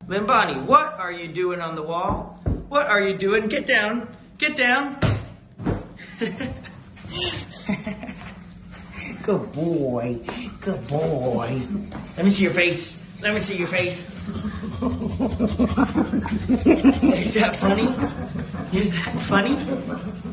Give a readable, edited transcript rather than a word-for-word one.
Limbani, what are you doing on the wall? What are you doing? Get down. Get down. Good boy. Good boy. Let me see your face. Let me see your face. Is that funny? Is that funny?